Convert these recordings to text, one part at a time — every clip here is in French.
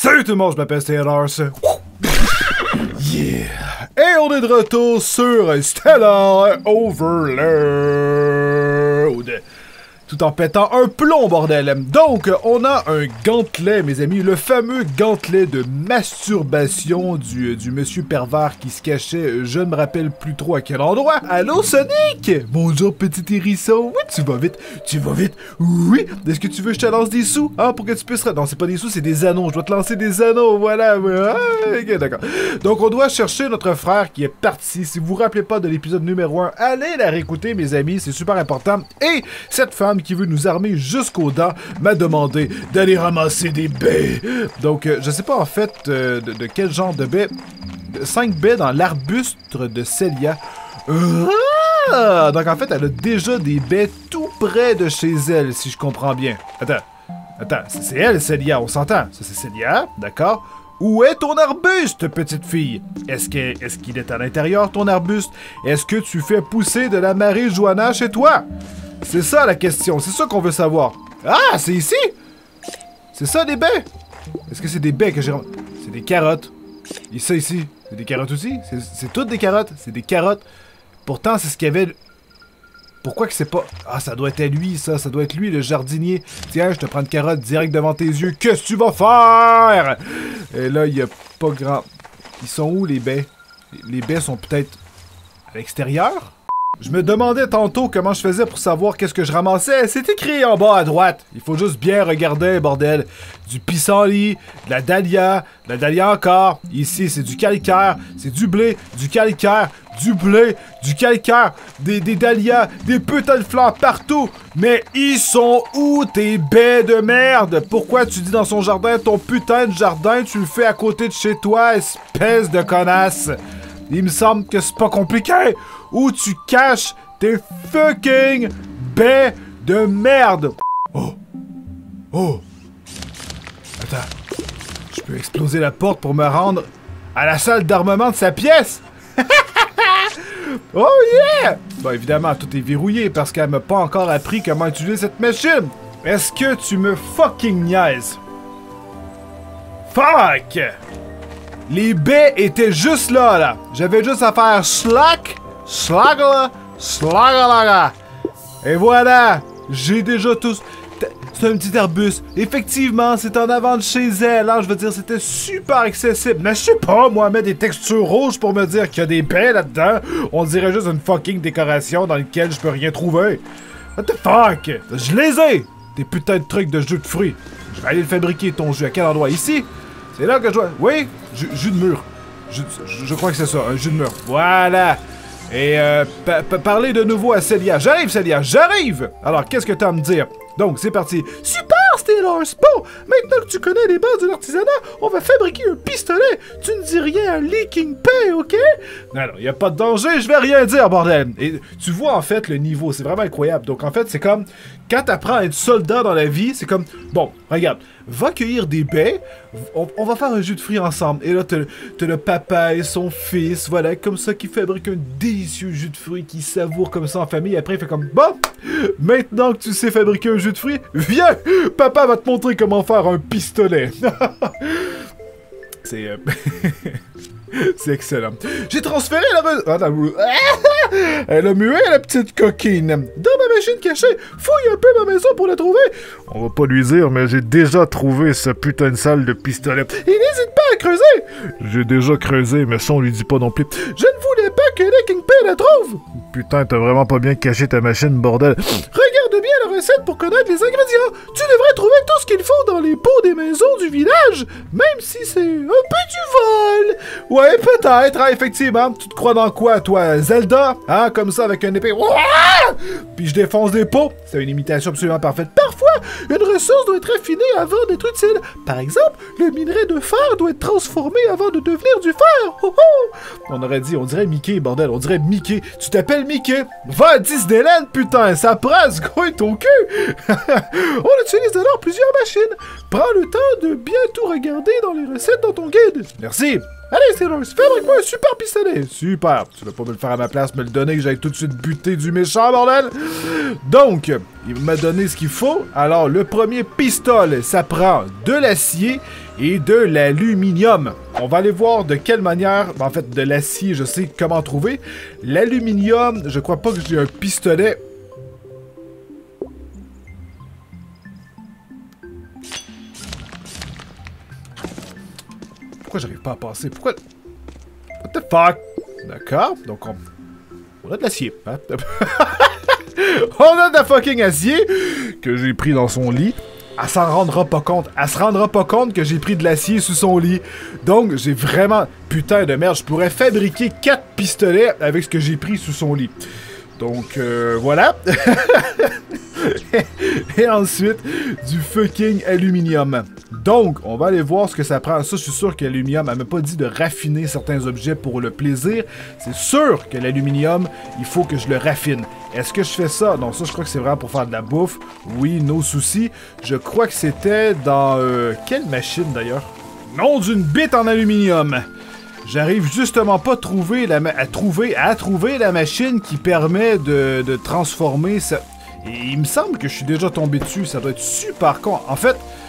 Salut tout le monde, je m'appelle Stellars. Yeah! Et on est de retour sur Stellar Overload. Tout en pétant un plomb, bordel. Donc, on a un gantelet, mes amis. Le fameux gantelet de masturbation du monsieur pervers qui se cachait, je ne me rappelle plus trop à quel endroit. Allô, Sonic? Bonjour, petit hérisson. Oui, tu vas vite. Tu vas vite. Oui. Est-ce que tu veux que je te lance des sous? Ah, pour que tu puisses... Non, c'est pas des sous, c'est des anneaux. Je dois te lancer des anneaux. Voilà. Ah, ok, d'accord. Donc, on doit chercher notre frère qui est parti. Si vous vous rappelez pas de l'épisode numéro 1, allez la réécouter, mes amis. C'est super important. Et cette femme qui veut nous armer jusqu'aux dents m'a demandé d'aller ramasser des baies. Donc, je sais pas en fait de quel genre de baies. 5 baies dans l'arbuste de Célia. Ah! Donc, en fait, elle a déjà des baies tout près de chez elle, si je comprends bien. Attends, c'est elle, Célia, on s'entend. Ça, c'est Célia, d'accord? Où est ton arbuste, petite fille? Est-ce qu'il est à l'intérieur, ton arbuste? Est-ce que tu fais pousser de la marijuana chez toi? C'est ça la question, c'est ça qu'on veut savoir. Ah, c'est ici? C'est ça des baies? Est-ce que c'est des baies que j'ai... C'est des carottes. Et ça ici, c'est des carottes aussi? C'est toutes des carottes? C'est des carottes. Pourtant, c'est ce qu'il y avait... Pourquoi que c'est pas... Ah, ça doit être à lui, ça doit être lui, le jardinier. Tiens, je te prends une carotte direct devant tes yeux. Qu'est-ce que tu vas faire? Et là, il y a pas grand... Ils sont où, les baies? Les baies sont peut-être... à l'extérieur? Je me demandais tantôt comment je faisais pour savoir qu'est-ce que je ramassais. C'est écrit en bas à droite. Il faut juste bien regarder, bordel. Du pissenlit, de la dahlia encore. Ici, c'est du calcaire, c'est du blé, du calcaire, du blé, du calcaire, des dahlias, des putains de fleurs partout. Mais ils sont où tes baies de merde? Pourquoi tu dis dans son jardin, ton putain de jardin, tu le fais à côté de chez toi, espèce de connasse? Il me semble que c'est pas compliqué. Où tu caches tes fucking baies de merde. Oh. Attends. Je peux exploser la porte pour me rendre à la salle d'armement de sa pièce. Oh yeah! Bon, évidemment, tout est verrouillé parce qu'elle m'a pas encore appris comment utiliser cette machine. Est-ce que tu me fucking niaises? Fuck! Les baies étaient juste là. J'avais juste à faire slack, slagala. Et voilà, j'ai déjà tous... C'est un petit arbuste. Effectivement, c'est en avant de chez elle. Hein, je veux dire, c'était super accessible. Mais je sais pas, moi, mettre des textures rouges pour me dire qu'il y a des baies là-dedans. On dirait juste une fucking décoration dans laquelle je peux rien trouver. What the fuck? Je les ai! Des putains de trucs de jus de fruits. Je vais aller le fabriquer, ton jus. À quel endroit? Ici? C'est là que je dois... Oui, jus de mur. Je crois que c'est ça, un jus de mur. Voilà. Et parlez de nouveau à Célia. J'arrive, Célia, j'arrive! Alors, qu'est-ce que t'as à me dire? Donc, c'est parti. Super, Stellars! Bon, maintenant que tu connais les bases de l'artisanat, on va fabriquer un pistolet. Tu ne dis rien à Leaking Pay, ok? Non, y a pas de danger, je vais rien dire, bordel. Et tu vois, en fait, le niveau, c'est vraiment incroyable. Donc, en fait, c'est comme... Quand t'apprends à être soldat dans la vie, c'est comme... Bon, regarde, va cueillir des baies, on va faire un jus de fruits ensemble. Et là, t'as le papa et son fils, voilà, comme ça, qui fabriquent un délicieux jus de fruits, qui savoure comme ça en famille. Après, il fait comme... Bon, maintenant que tu sais fabriquer un jus de fruits, viens! Papa va te montrer comment faire un pistolet. C'est... C'est excellent. J'ai transféré la... Elle a mué, la petite coquine. Dans ma machine cachée. Fouille un peu ma maison pour la trouver. On va pas lui dire, mais j'ai déjà trouvé ce putain de salle de pistolet. Et n'hésite pas à creuser. J'ai déjà creusé, mais ça, on lui dit pas non plus. Je ne voulais pas que les Kingpin la trouve. Putain, t'as vraiment pas bien caché ta machine, bordel. Regarde bien la recette pour connaître les ingrédients. Tu devrais trouver tout ce qu'il faut dans les pots des maisons du village, même si c'est un peu du vol. Ouais, peut-être, hein, effectivement. Tu te crois dans quoi, toi, Zelda? Hein, comme ça, avec une épée. Puis je défonce des pots. C'est une imitation absolument parfaite. Parfois, une ressource doit être affinée avant d'être utile. Par exemple, le minerai de fer doit être transformé avant de devenir du fer. Oh, oh. On dirait Mickey, bordel. On dirait Mickey. Tu t'appelles Mickey. Va à Disneyland, putain. Ça prend ce gros ton cul. On utilise alors plusieurs machines. Prends le temps de bien tout regarder dans les recettes dans ton guide. Merci. Allez, Stellars, fabrique-moi un super pistolet. Super. Tu vas pas me le faire à ma place, me le donner, que j'aille tout de suite buter du méchant, bordel. Donc, il m'a donné ce qu'il faut. Alors, le premier pistolet, ça prend de l'acier et de l'aluminium. On va aller voir de quelle manière, en fait de l'acier, je sais comment trouver. L'aluminium, je crois pas que j'ai un pistolet. Pourquoi j'arrive pas à passer? Pourquoi? What the fuck? D'accord, donc on a de l'acier. Hein? On a de la fucking acier que j'ai pris dans son lit. Elle s'en rendra pas compte. Elle se rendra pas compte que j'ai pris de l'acier sous son lit. Donc, j'ai vraiment... Putain de merde, je pourrais fabriquer 4 pistolets avec ce que j'ai pris sous son lit. Donc, voilà. Et ensuite, du fucking aluminium. Donc, on va aller voir ce que ça prend. Ça, je suis sûr que l'aluminium, elle m'a pas dit de raffiner certains objets pour le plaisir. C'est sûr que l'aluminium, il faut que je le raffine. Est-ce que je fais ça? Non, ça, je crois que c'est vraiment pour faire de la bouffe. Oui, no soucis. Je crois que c'était dans... quelle machine, d'ailleurs? Nom d'une bite en aluminium. J'arrive justement pas à trouver la machine qui permet de transformer ça. Et il me semble que je suis déjà tombé dessus. Ça doit être super con. En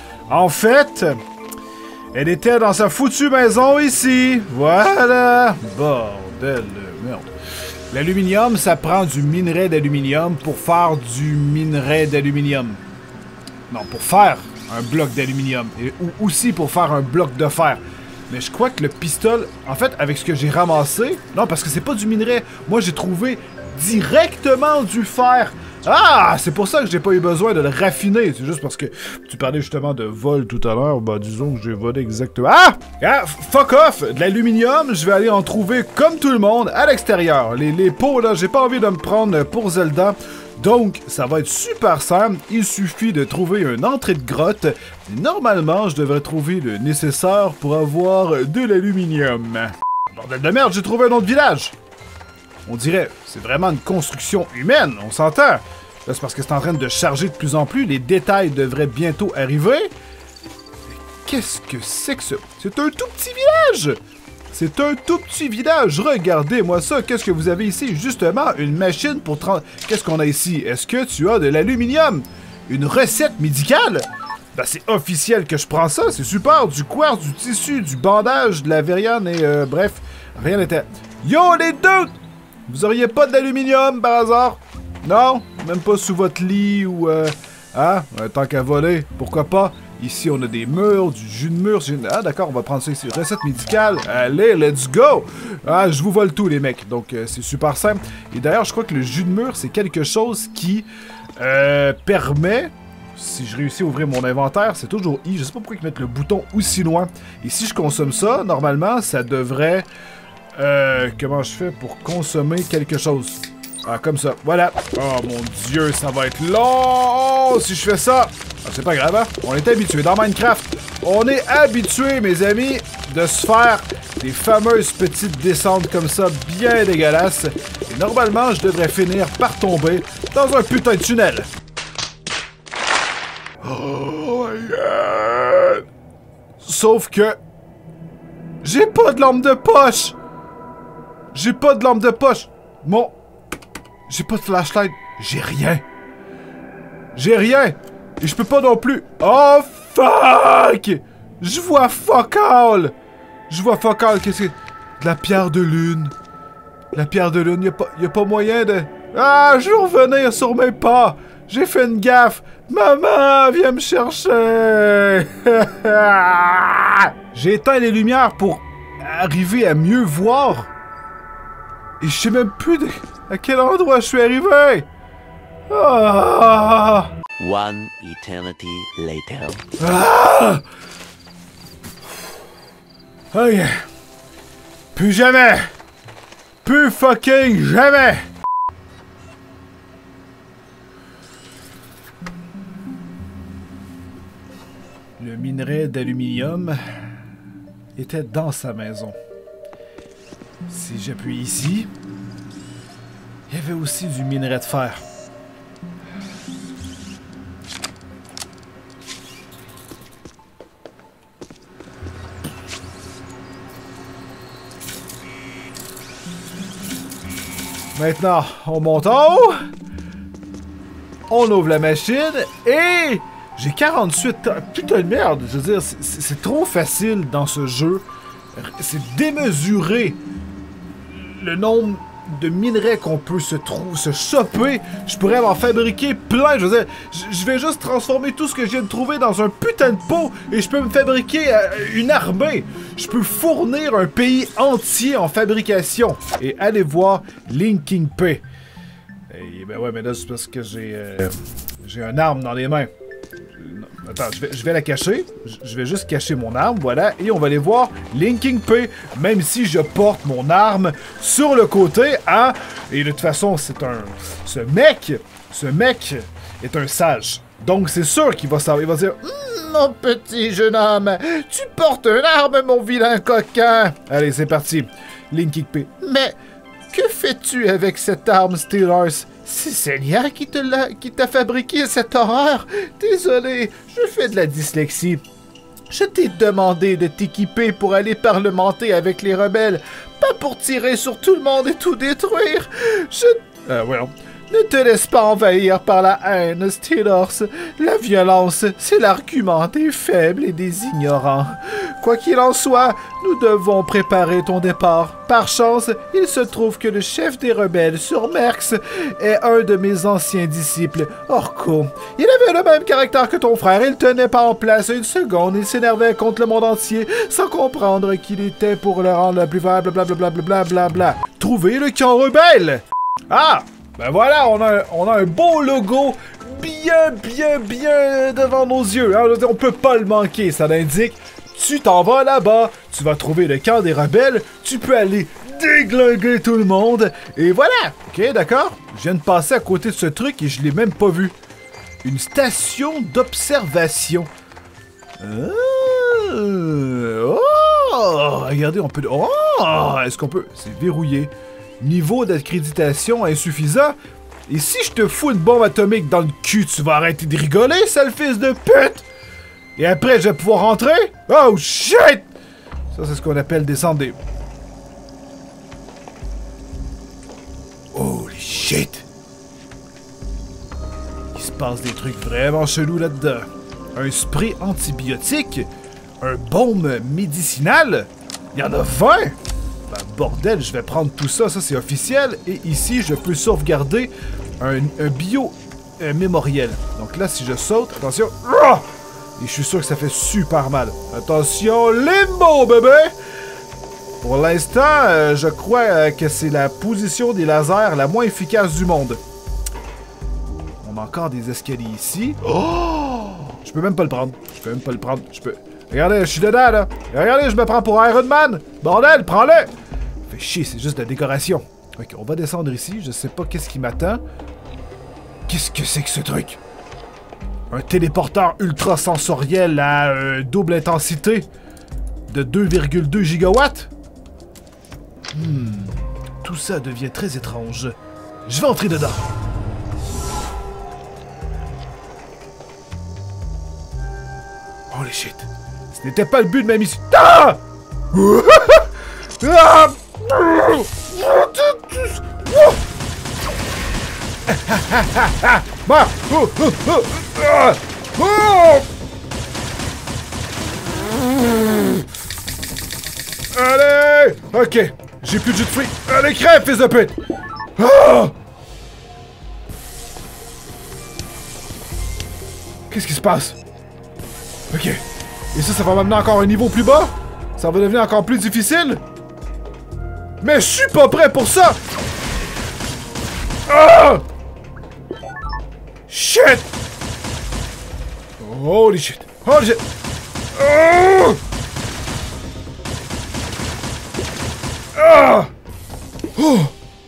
fait, elle était dans sa foutue maison ici. Voilà. Bordel de merde. L'aluminium, ça prend du minerai d'aluminium pour faire du minerai d'aluminium. Non, pour faire un bloc d'aluminium. Ou aussi pour faire un bloc de fer. Mais je crois que le pistolet... En fait, avec ce que j'ai ramassé... Non, parce que c'est pas du minerai. Moi, j'ai trouvé directement du fer. Ah! C'est pour ça que j'ai pas eu besoin de le raffiner. C'est juste parce que tu parlais justement de vol tout à l'heure. Bah, disons que j'ai volé exactement... Ah! Fuck off! De l'aluminium, je vais aller en trouver comme tout le monde à l'extérieur. Les pots, là, j'ai pas envie de me prendre pour Zelda. Donc, ça va être super simple. Il suffit de trouver une entrée de grotte. Et normalement, je devrais trouver le nécessaire pour avoir de l'aluminium. Bordel de merde, j'ai trouvé un autre village. On dirait, c'est vraiment une construction humaine, on s'entend. Là, c'est parce que c'est en train de charger de plus en plus. Les détails devraient bientôt arriver. Qu'est-ce que c'est que ça? C'est un tout petit village! C'est un tout petit village. Regardez-moi ça. Qu'est-ce que vous avez ici? Justement, une machine pour... Qu'est-ce qu'on a ici? Est-ce que tu as de l'aluminium? Une recette médicale? Ben, c'est officiel que je prends ça. C'est super. Du quartz, du tissu, du bandage, de la veriane et... bref, rien n'était... Yo, les deux! Vous auriez pas d'aluminium, par hasard? Non? Même pas sous votre lit ou... tant qu'à voler, pourquoi pas? Ici, on a des murs, du jus de mur. Ah, d'accord, on va prendre ça ici. Recette médicale. Allez, let's go! Ah, je vous vole tout, les mecs. Donc, c'est super simple. Et d'ailleurs, je crois que le jus de mur, c'est quelque chose qui permet... Si je réussis à ouvrir mon inventaire, c'est toujours I. Je sais pas pourquoi ils mettent le bouton aussi loin. Et si je consomme ça, normalement, ça devrait... comment je fais pour consommer quelque chose? Ah, comme ça. Voilà. Oh, mon Dieu, ça va être long si je fais ça. Ah, c'est pas grave, hein? On est habitué. Dans Minecraft, on est habitué, mes amis, de se faire des fameuses petites descentes comme ça, bien dégueulasses. Et normalement, je devrais finir par tomber dans un putain de tunnel. Oh my god! Sauf que... j'ai pas de lampe de poche! J'ai pas de lampe de poche! J'ai pas de flashlight. J'ai rien. J'ai rien. Et je peux pas non plus. Oh, fuck! Je vois fuck all! Je vois fuck all. Qu'est-ce que... De la pierre de lune. La pierre de lune. Y a pas moyen de... Ah, je vais revenir sur mes pas. J'ai fait une gaffe. Maman, viens me chercher. J'ai éteint les lumières pour arriver à mieux voir. Et je sais même plus à quel endroit je suis arrivé. Ah! One eternity later. Ah! Ok. Plus jamais. Plus fucking jamais. Le minerai d'aluminium était dans sa maison. Si j'appuie ici, il y avait aussi du minerai de fer. Maintenant, on monte en haut. On ouvre la machine et J'ai 48 ans. Putain de merde, je veux dire, c'est trop facile dans ce jeu. C'est démesuré. Le nombre de minerais qu'on peut se choper. Je pourrais en fabriquer plein. Je veux dire, je vais juste transformer tout ce que je viens de trouver dans un putain de pot et je peux me fabriquer une armée. Je peux fournir un pays entier en fabrication. Et allez voir Linking P. Et ben ouais, mais là, c'est parce que j'ai un arme dans les mains. Attends, je vais la cacher. Je vais juste cacher mon arme, voilà. Et on va aller voir Linking P. Même si je porte mon arme sur le côté, hein. Et de toute façon, ce mec est un sage. Donc c'est sûr qu'il va savoir. Il va dire mon petit jeune homme, tu portes une arme, mon vilain coquin. Allez, c'est parti. Linking P. Mais que fais-tu avec cette arme, Steelers? C'est Seigneur qui t'a fabriqué cette horreur. Désolé, je fais de la dyslexie. Je t'ai demandé de t'équiper pour aller parlementer avec les rebelles, pas pour tirer sur tout le monde et tout détruire. Well. Ne te laisse pas envahir par la haine, Steelers. La violence, c'est l'argument des faibles et des ignorants. Quoi qu'il en soit, nous devons préparer ton départ. Par chance, il se trouve que le chef des rebelles sur Merx est un de mes anciens disciples, Orko. Il avait le même caractère que ton frère, il tenait pas en place une seconde, il s'énervait contre le monde entier, sans comprendre qu'il était pour le rendre le plus faible, blablabla. Trouvez le camp rebelle! Ah! Ben voilà, on a un beau logo bien devant nos yeux. Hein? On peut pas le manquer. Ça l'indique, tu t'en vas là-bas, tu vas trouver le camp des rebelles, tu peux aller déglinguer tout le monde. Et voilà. Ok, d'accord. Je viens de passer à côté de ce truc et je l'ai même pas vu. Une station d'observation. Oh, regardez, on peut... Oh, est-ce qu'on peut... C'est verrouillé. Niveau d'accréditation insuffisant. Et si je te fous une bombe atomique dans le cul, tu vas arrêter de rigoler, sale fils de pute! Et après, je vais pouvoir rentrer? Oh shit! Ça, c'est ce qu'on appelle descendre des... Holy shit! Il se passe des trucs vraiment chelous là-dedans. Un spray antibiotique? Un baume médicinal? Il y en a 20! Ben, bordel, je vais prendre tout ça, ça c'est officiel. Et ici, je peux sauvegarder un bio-mémoriel. Donc là, si je saute, attention. Et je suis sûr que ça fait super mal. Attention, limbo, bébé! Pour l'instant, je crois que c'est la position des lasers la moins efficace du monde. On a encore des escaliers ici. Oh! Je peux même pas le prendre. Regardez, je suis dedans, là. Regardez, je me prends pour Iron Man. Bordel, prends-le. Fait chier, c'est juste de la décoration. Ok, on va descendre ici. Je sais pas qu'est-ce qui m'attend. Qu'est-ce que c'est que ce truc? Un téléporteur ultra sensoriel à double intensité de 2,2 gigawatts? Tout ça devient très étrange. Je vais entrer dedans. Holy shit. Ce n'était pas le but de ma mission. Ah! Ah! Allez! Ok, j'ai plus de jus de fruits. Allez, crève, fils de pute! Ah! Qu'est-ce qui se passe? Ok. Et ça va m'amener encore un niveau plus bas? Ça va devenir encore plus difficile? Mais je suis pas prêt pour ça! Ah! Shit! Holy shit! Holy shit! Oh! Ah! Oh!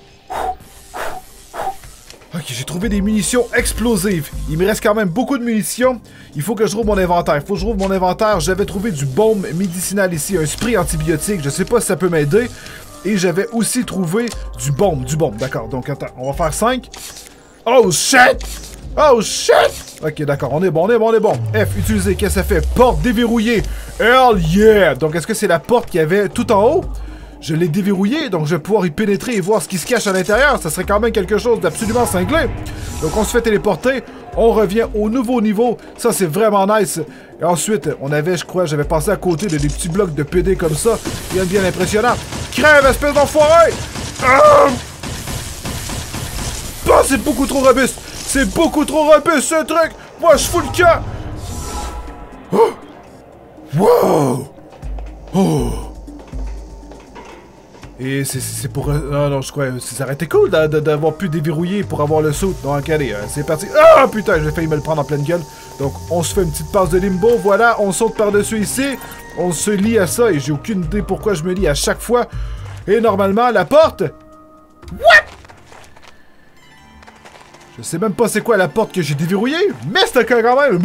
Ok, j'ai trouvé des munitions explosives. Il me reste quand même beaucoup de munitions. Il faut que je rouvre mon inventaire. J'avais trouvé du baume médicinal ici, un spray antibiotique. Je sais pas si ça peut m'aider. Et j'avais aussi trouvé du baume. D'accord, donc attends, on va faire 5. Oh shit! Oh shit! Ok, d'accord, on est bon. F, utiliser, qu'est-ce que ça fait? Porte déverrouillée. Hell yeah! Donc est-ce que c'est la porte qu'il y avait tout en haut? Je l'ai déverrouillée, donc je vais pouvoir y pénétrer et voir ce qui se cache à l'intérieur. Ça serait quand même quelque chose d'absolument cinglé. Donc on se fait téléporter. On revient au nouveau niveau. Ça, c'est vraiment nice. Et ensuite, on avait, je crois, j'avais passé à côté de des petits blocs de PD comme ça. Bien impressionnant. Crève, espèce d'enfoiré! Ah, c'est beaucoup trop robuste. C'est beaucoup trop robuste, ce truc. Moi, je fous le camp. Oh. Wow! Oh! Et c'est pour... non, je crois... Ça aurait été cool d'avoir pu déverrouiller pour avoir le saut. Donc, allez, c'est parti. Ah, putain, j'ai failli me le prendre en pleine gueule. Donc, on se fait une petite passe de limbo. Voilà, on saute par-dessus ici. On se lie à ça et j'ai aucune idée pourquoi je me lie à chaque fois. Et normalement, la porte... What? Je sais même pas c'est quoi la porte que j'ai déverrouillée, mais c'était quand même...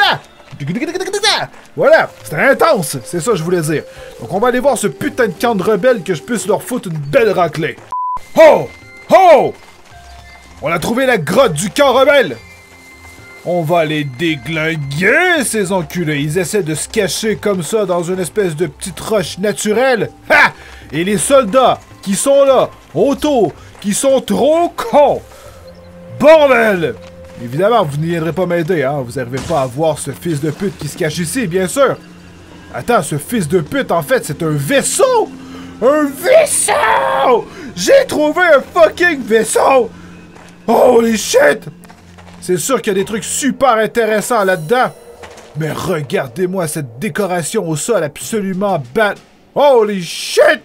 Voilà, c'était intense, c'est ça que je voulais dire. Donc on va aller voir ce putain de camp de rebelles que je puisse leur foutre une belle raclée. Oh! Oh! On a trouvé la grotte du camp rebelle! On va les déglinguer, ces enculés. Ils essaient de se cacher comme ça dans une espèce de petite roche naturelle. Ha! Et les soldats qui sont là, autour, qui sont trop cons. Bordel! Évidemment, vous n'y viendrez pas m'aider, hein. Vous n'arrivez pas à voir ce fils de pute qui se cache ici, bien sûr. Attends, ce fils de pute, en fait, c'est un vaisseau! Un vaisseau! J'ai trouvé un fucking vaisseau! Holy shit! C'est sûr qu'il y a des trucs super intéressants là-dedans. Mais regardez-moi cette décoration au sol absolument bat... Holy shit!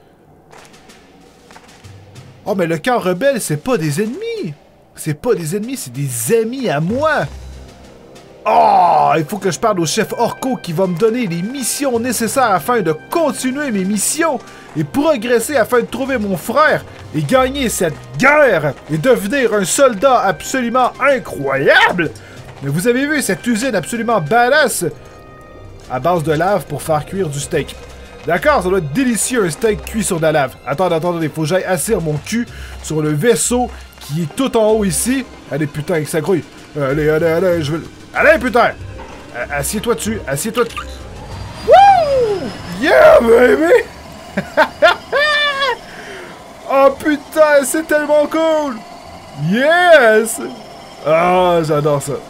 Oh, mais le camp rebelle, c'est pas des ennemis! C'est pas des ennemis, c'est des amis à moi! Oh! Il faut que je parle au chef Orko qui va me donner les missions nécessaires afin de continuer mes missions et progresser afin de trouver mon frère et gagner cette guerre et devenir un soldat absolument incroyable! Mais vous avez vu cette usine absolument badass à base de lave pour faire cuire du steak. D'accord, ça doit être délicieux un steak cuit sur de la lave. Attendez, faut que j'aille asseoir mon cul sur le vaisseau qui est tout en haut ici. Allez, putain, avec sa grouille. Allez, je veux... Allez, putain! Assieds-toi dessus, assieds-toi dessus. Wouh! Yeah, baby! Oh, putain, c'est tellement cool! Yes! Ah, j'adore ça.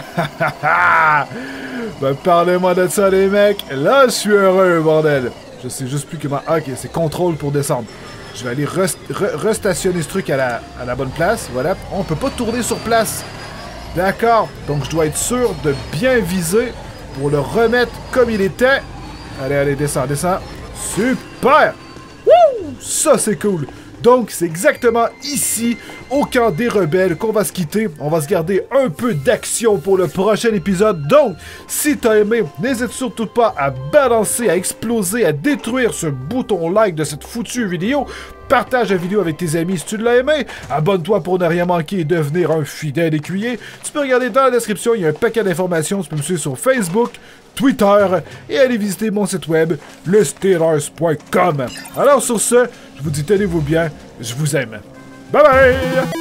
Ben, parlez-moi de ça, les mecs. Là, je suis heureux, bordel. Je sais juste plus comment... Ah, ok, c'est contrôle pour descendre. Je vais aller restationner ce truc à la bonne place. Voilà. On peut pas tourner sur place. D'accord. Donc, je dois être sûr de bien viser pour le remettre comme il était. Allez, descends. Super! Wouh! Ça, c'est cool. Donc, c'est exactement ici, au camp des rebelles, qu'on va se quitter. On va se garder un peu d'action pour le prochain épisode. Donc, si t'as aimé, n'hésite surtout pas à balancer, à exploser, à détruire ce bouton like de cette foutue vidéo. Partage la vidéo avec tes amis si tu l'as aimé. Abonne-toi pour ne rien manquer et devenir un fidèle écuyer. Tu peux regarder dans la description, il y a un paquet d'informations. Tu peux me suivre sur Facebook, Twitter et aller visiter mon site web, lesteelers.com. Alors sur ce, je vous dis tenez-vous bien, je vous aime. Bye bye!